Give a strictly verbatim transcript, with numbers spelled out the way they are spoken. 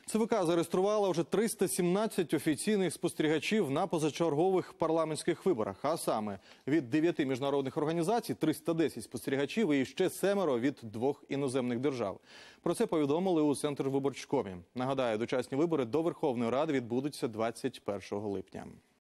ЦВК зареєструвала вже триста сімнадцять офіційних спостерігачів на позачергових парламентських виборах. А саме від дев'яти міжнародних організацій триста десять спостерігачів і ще семеро від двох іноземних держав. Про це повідомили у Центрвиборчкомі. Нагадаю, дочасні вибори до Верховної Ради відбудуться двадцять першого липня.